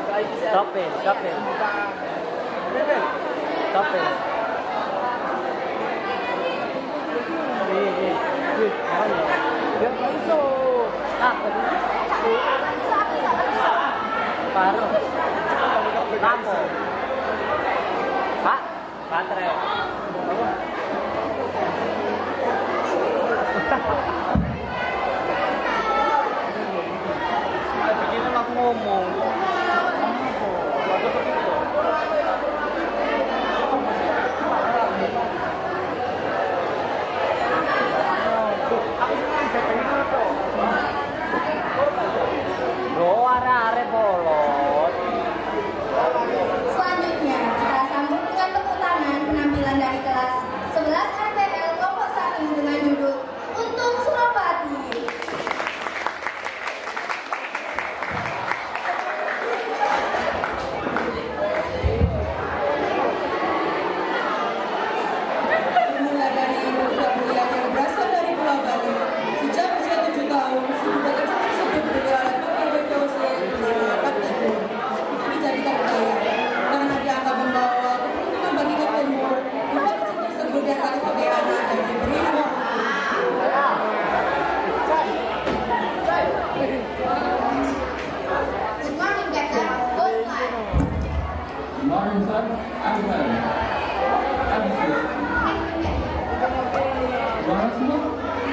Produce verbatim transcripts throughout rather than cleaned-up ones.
Stopin, stopin. Stopin. Nih, nih. Nih, mana? Dia masuk. Ah, baru. Lampu. Pak, baterai. Begini aku ngomong. Bro, are-are bolot. Selanjutnya, kita sambut dengan tepuk tangan penampilan dari kelas sebelas R P L kelompok satu dengan judul Untung Suropati. Dimulai dari ibu mulia yang berasal dari Pulau Bali. Sejak usia tujuh tahun, sudah kecil tersebut beliau dapat B P O C bernama Kapten Moon untuk dijadikan budaya. Karena dianggap membawa keuntungan bagi Kapten Moon, budak kecil tersebut diangkat sebagai anak dan diberi nama Good morning, Captain. Go slide. Good morning, sir. I'm fine. I'm good. You want to smoke?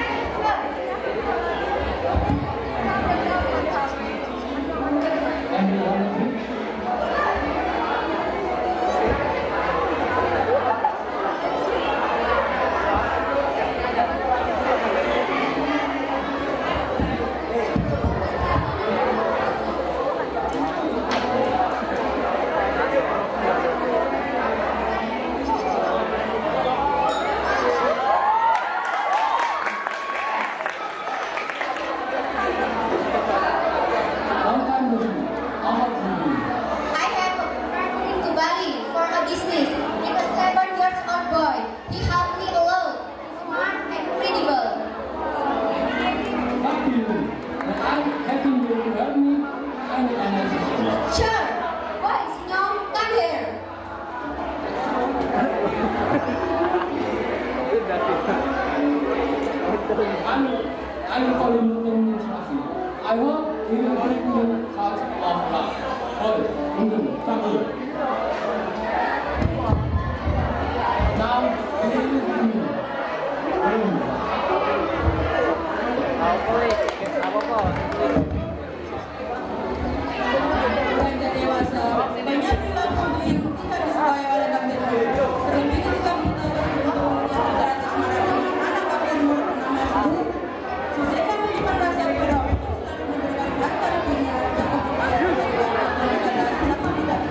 And you want to drink? Long time no see. How much do you? I have traveling to Bali for a business with a seven years old boy. He helped me a lot. Smart and credible. Thank you. But I'm happy you to help me and the unnecessary. Sure. Boy, Sinyong, come here. I'm, I'm calling you in Swahili. I hope you will bring me heart of love. Hold, Untung, come here. Now, this is me. Bring. Apa nih? Apa kok? beranjak dewasa. Banyak perilaku yang tidak disukai oleh Kapten Moon. Terlebih ketika mengetahui keuntungan yang terjerat asmara dengan anak Kapten Moon bernama Suzy. Suzy kan menyimpan rasa pada untuk selalu memberikan harta dunia dan kemudian dari kepada sesama budak.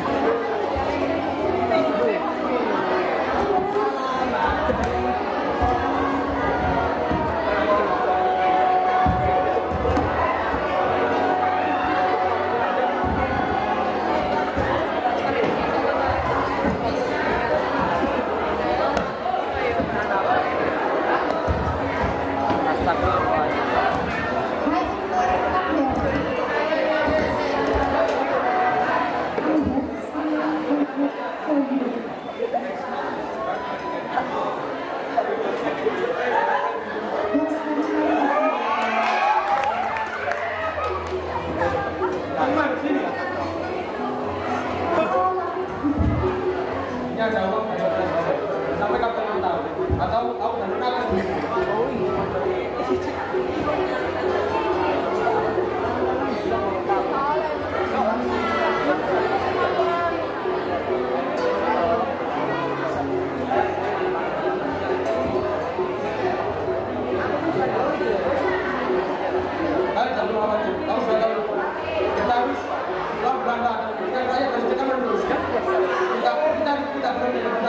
Ini ada uang dari belas sampai Kapten Moon tahu. Atau aku dan Luna akan Kalian jangan khawatir. Kamu sudah tahu. Kita harus lawan Belanda. Kita rakyat harus kita meneruskan. Kita kita kita berani.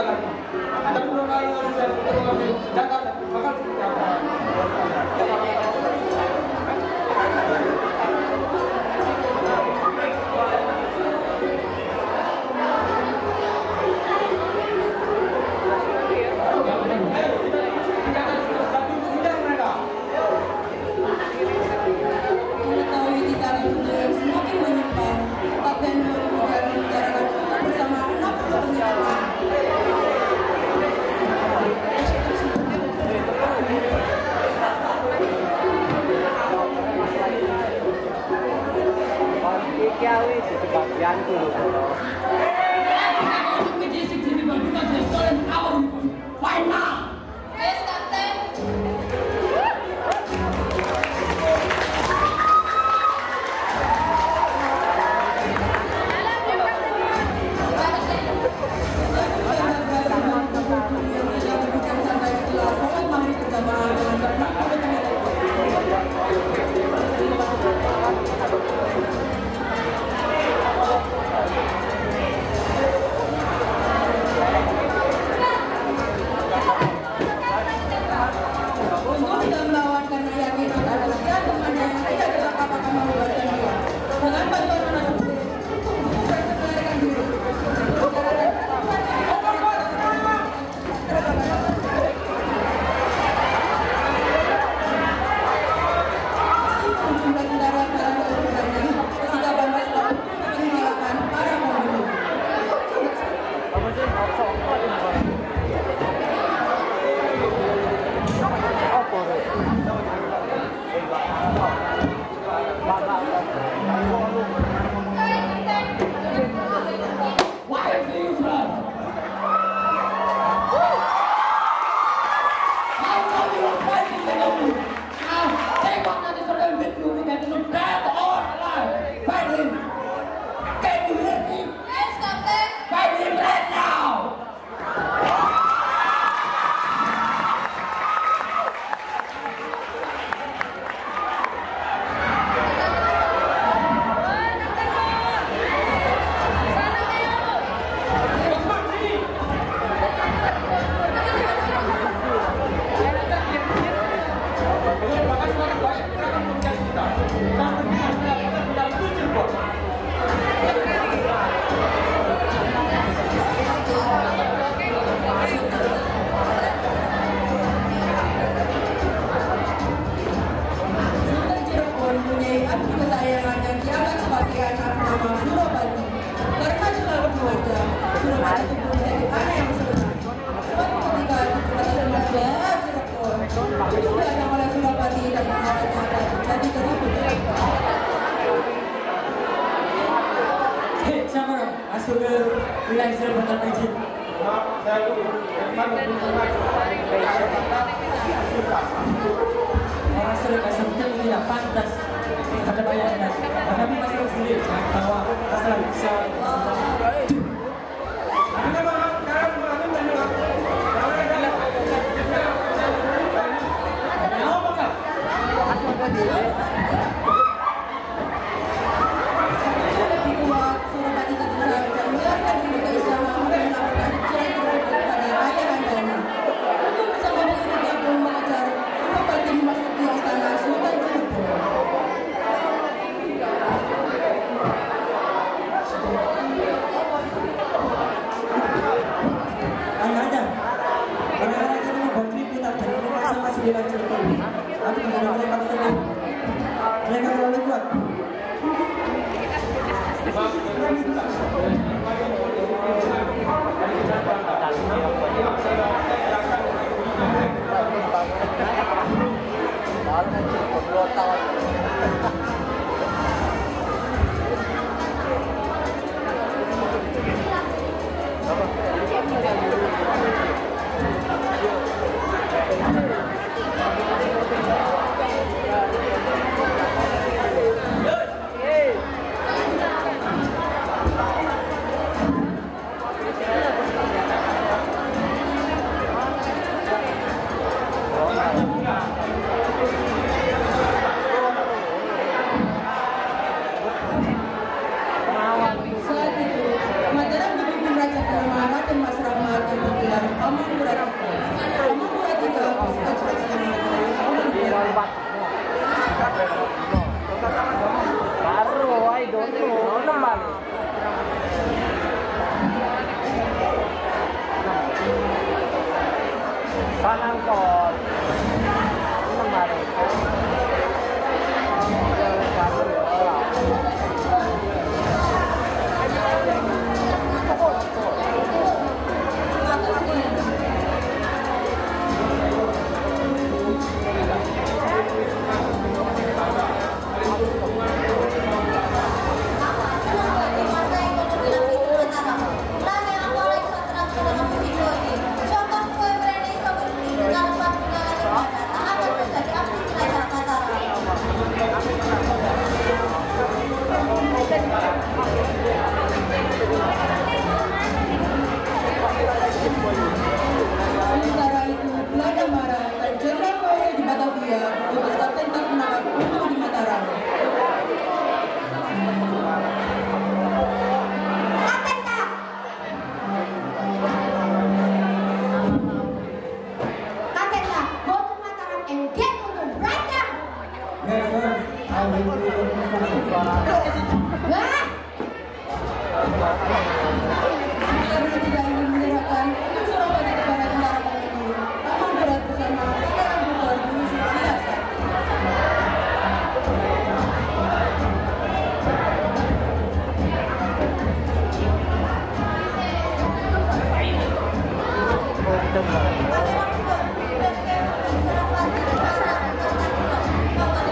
dulu. Why not? Yes, Captain. Untuk tidak melawan karena yakin akan ada temannya yang tidak ada apa-apa membuatkan dia. Dengan bantuan anak suku, untuk bisa melarikan diri. Jumlah kendaraan dalam kehidupannya, kesigapan selalu mengalahkan para pembunuh. Why is it useless? How come you are fighting the enemy? Now, take one that is for them with you to get him dead or alive. Fight him. Can you hear me? Yes, Captain. Fight him right now. Sultan Cirebon mempunyai abdi kesayangan yang dianggap sebagai anak nama Surabati. Karena selalu berwajah, Surabati itu menjadi anak yang senang. Suatu ketika di perbatasan masalah Cirebon, itu datang oleh Surabati dan mengarahnya akan terjadi keributan. Hei, siapa? Masuk ke wilayah Cirebon tanpa izin. Orang Cirebon sebetulnya tidak pantas ada bayangan. Tetapi masalah sendiri bahwa masalah bisa. Mau apa? Lebih kuat, Surabati tentu saja mengeluarkan diri ke istana untuk melakukan ujian kepada ayah andanya. Untuk bersama muridnya pun mengejar Surabati memasuki istana Sultan Cirebon. Ayah, orang-orang itu membuat keributan dan memaksa masuk di Cirebon. Aku menghadapi mereka bertemu. Mereka terlalu kuat. Karena tidak ingin menyerahkan Suropati kepada tentara Mongol, namun berat bersama Pangeran Bogor mengisi siasat.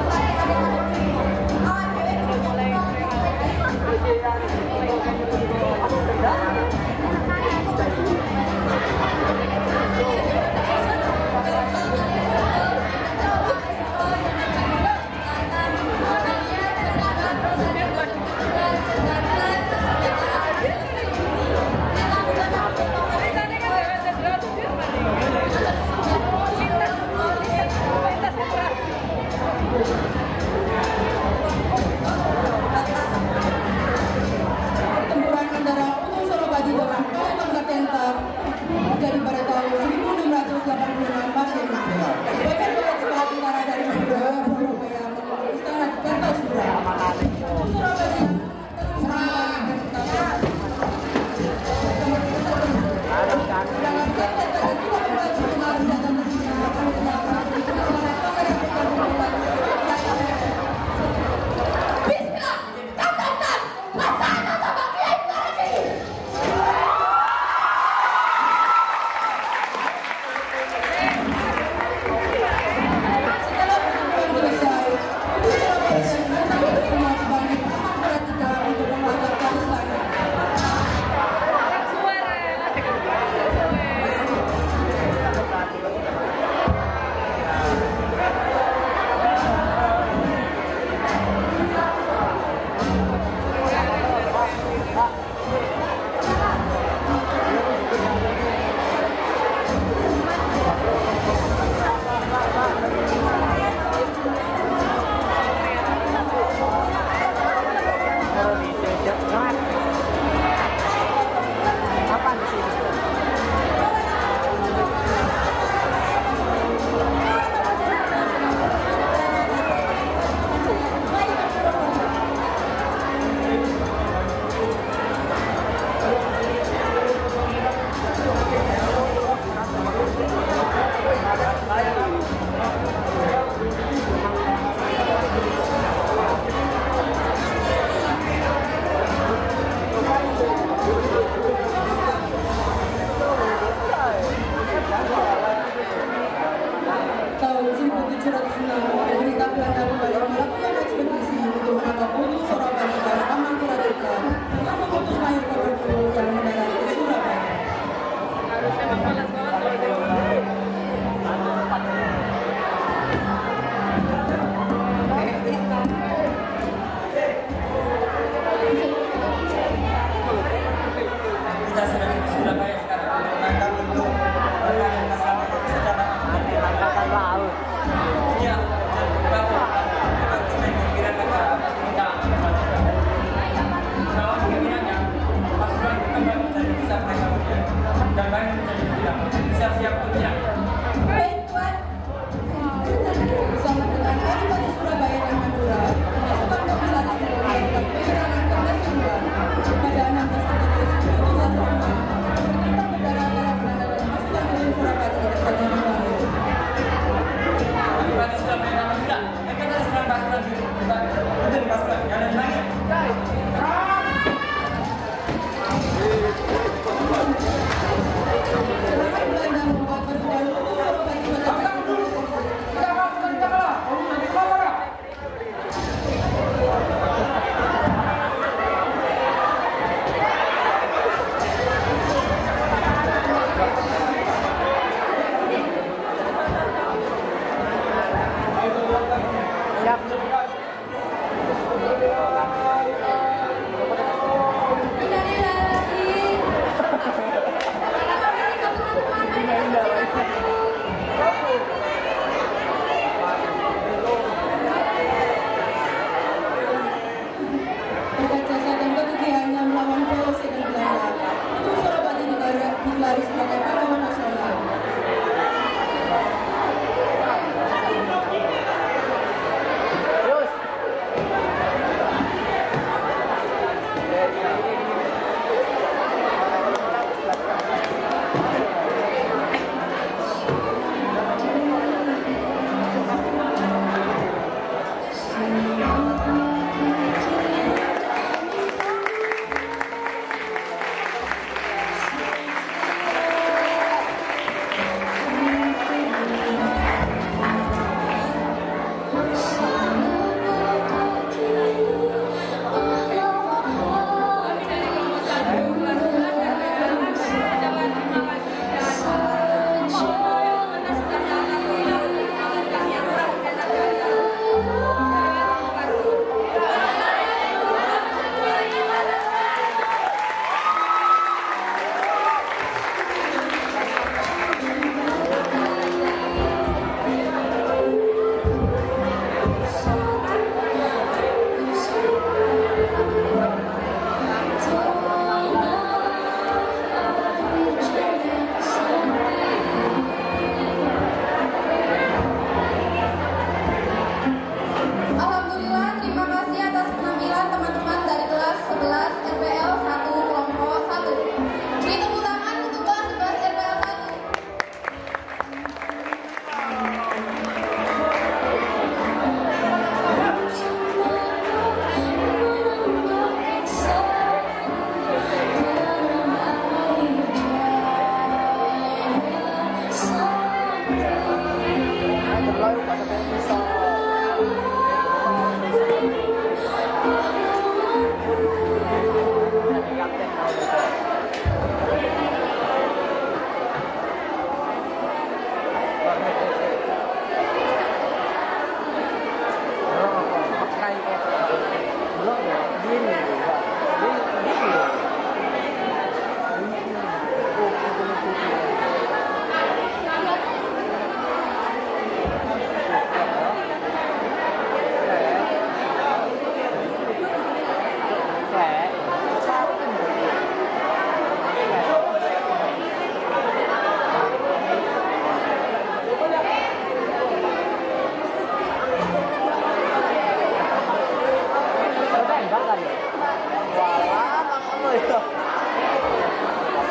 Thank you.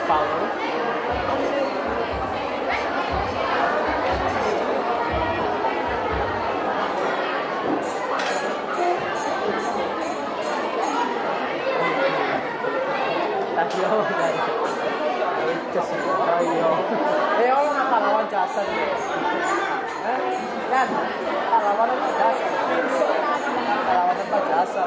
Hafal. Tapi oh dari itu sih, ayo, eh orang nak lawan jasa ni, eh, kan, lawan apa jasa, lawan apa jasa.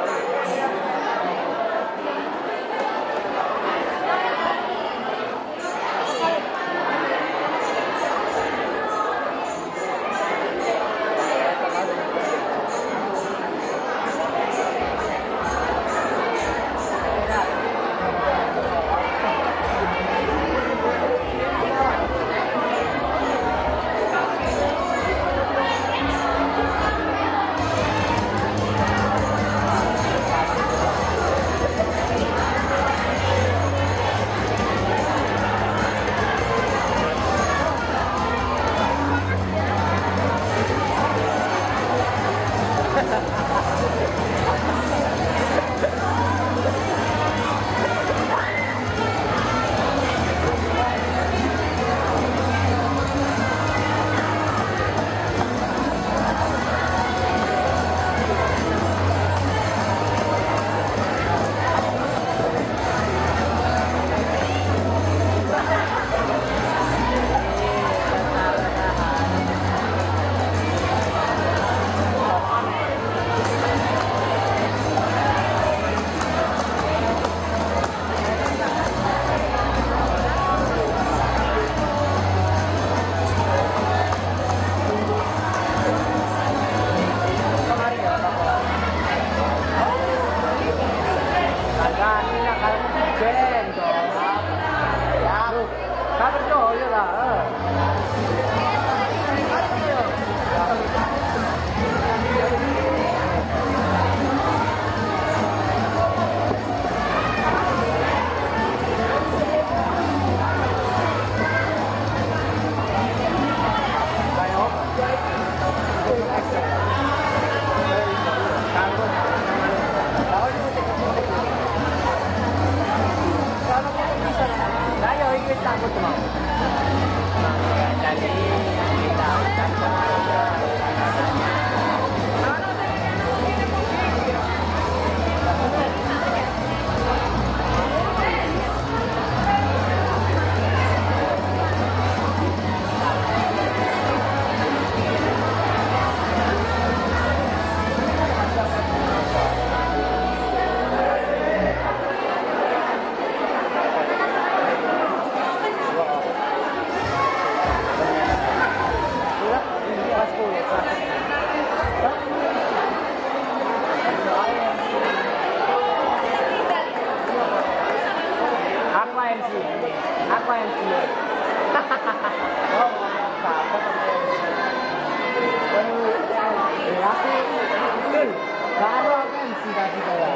Gak ada kan sih tadi kayak